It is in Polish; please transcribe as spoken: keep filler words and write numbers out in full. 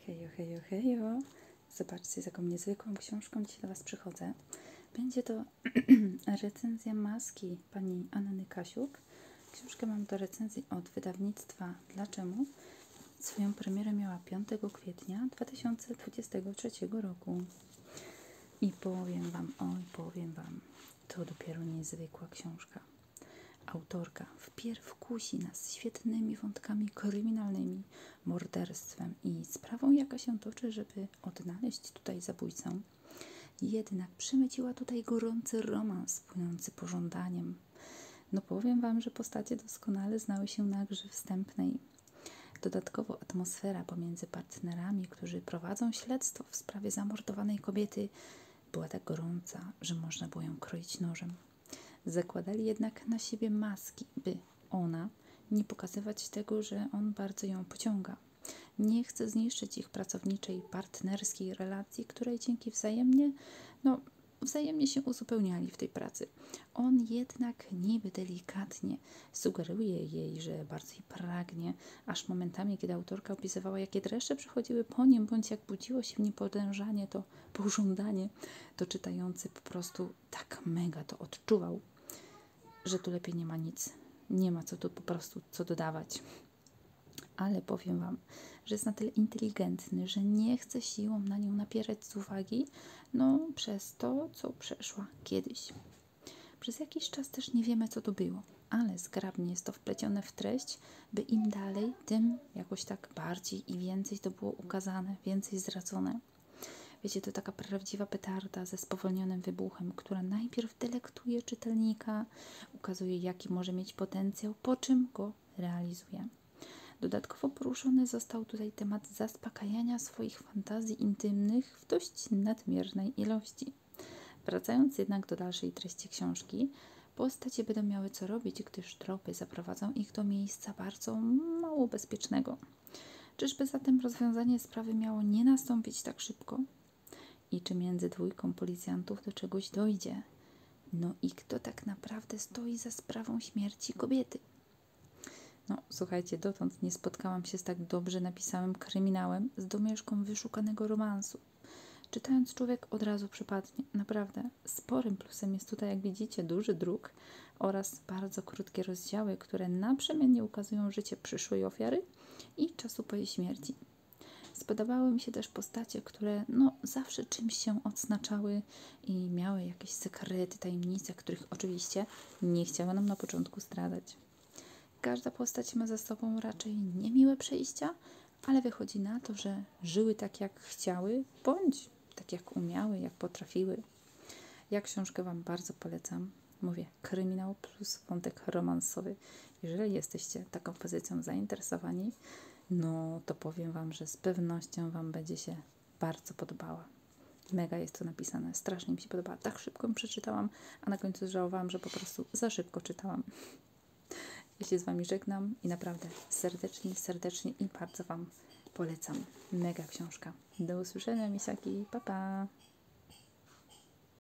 Hejo, hejo, hejo. Zobaczcie, z jaką niezwykłą książką dzisiaj do Was przychodzę. Będzie to recenzja Maski pani Anny Kasiuk. Książkę mam do recenzji od wydawnictwa Dlaczemu. Swoją premierę miała piątego kwietnia dwa tysiące dwudziestego trzeciego roku. I powiem Wam, oj, powiem Wam, to dopiero niezwykła książka. Autorka wpierw kusi nas świetnymi wątkami kryminalnymi, morderstwem i sprawą, jaka się toczy, żeby odnaleźć tutaj zabójcę. Jednak przemyciła tutaj gorący romans płynący pożądaniem. No powiem Wam, że postacie doskonale znały się na grze wstępnej. Dodatkowo atmosfera pomiędzy partnerami, którzy prowadzą śledztwo w sprawie zamordowanej kobiety, była tak gorąca, że można było ją kroić nożem. Zakładali jednak na siebie maski, by ona nie pokazywać tego, że on bardzo ją pociąga. Nie chce zniszczyć ich pracowniczej, partnerskiej relacji, której dzięki wzajemnie, no, wzajemnie się uzupełniali w tej pracy. On jednak niby delikatnie sugeruje jej, że bardzo jej pragnie, aż momentami, kiedy autorka opisywała, jakie dreszcze przychodziły po nim, bądź jak budziło się w nim podejrzanie, to pożądanie, to czytający po prostu tak mega to odczuwał, że tu lepiej nie ma nic. Nie ma co tu po prostu co dodawać. Ale powiem Wam, że jest na tyle inteligentny, że nie chce siłą na nią napierać z uwagi, no przez to, co przeszła kiedyś. Przez jakiś czas też nie wiemy, co to było, ale zgrabnie jest to wplecione w treść, by im dalej, tym jakoś tak bardziej i więcej to było ukazane, więcej zdradzone. Wiecie, to taka prawdziwa petarda ze spowolnionym wybuchem, która najpierw delektuje czytelnika, ukazuje, jaki może mieć potencjał, po czym go realizuje. Dodatkowo poruszony został tutaj temat zaspokajania swoich fantazji intymnych w dość nadmiernej ilości. Wracając jednak do dalszej treści książki, postacie będą miały co robić, gdyż tropy zaprowadzą ich do miejsca bardzo mało bezpiecznego. Czyżby zatem rozwiązanie sprawy miało nie nastąpić tak szybko? I czy między dwójką policjantów do czegoś dojdzie? No i kto tak naprawdę stoi za sprawą śmierci kobiety? No, słuchajcie, dotąd nie spotkałam się z tak dobrze napisanym kryminałem z domieszką wyszukanego romansu. Czytając, człowiek od razu przypadnie. Naprawdę, sporym plusem jest tutaj, jak widzicie, duży druk oraz bardzo krótkie rozdziały, które naprzemiennie ukazują życie przyszłej ofiary i czasu po jej śmierci. Spodobały mi się też postacie, które no, zawsze czymś się odznaczały i miały jakieś sekrety, tajemnice, których oczywiście nie chciały nam na początku zdradzać. Każda postać ma za sobą raczej niemiłe przejścia, ale wychodzi na to, że żyły tak, jak chciały, bądź tak, jak umiały, jak potrafiły. Ja książkę Wam bardzo polecam. Mówię, kryminał plus wątek romansowy. Jeżeli jesteście taką pozycją zainteresowani, no to powiem Wam, że z pewnością Wam będzie się bardzo podobała. Mega jest to napisane, strasznie mi się podobała. Tak szybko ją przeczytałam, a na końcu żałowałam, że po prostu za szybko czytałam. Ja się z Wami żegnam i naprawdę serdecznie, serdecznie i bardzo Wam polecam. Mega książka. Do usłyszenia, misiaki. Pa, pa.